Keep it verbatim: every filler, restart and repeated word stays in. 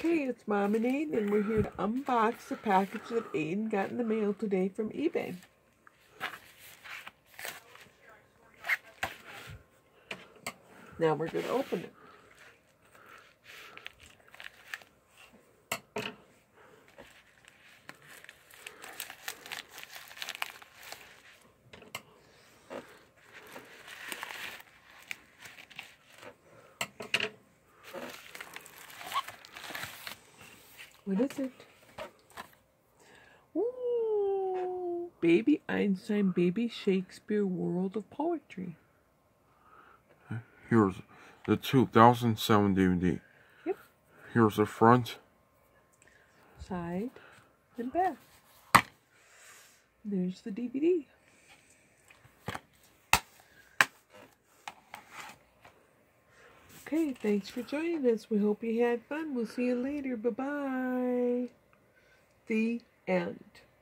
Okay, it's Mom and Aiden, and we're here to unbox the package that Aiden got in the mail today from eBay. Now we're going to open it. What is it? Ooh, Baby Einstein, Baby Shakespeare World of Poetry. Here's the two thousand seven D V D. Yep. Here's the front, side, and back. There's the D V D. Okay, thanks for joining us. We hope you had fun. We'll see you later. Bye-bye. The end.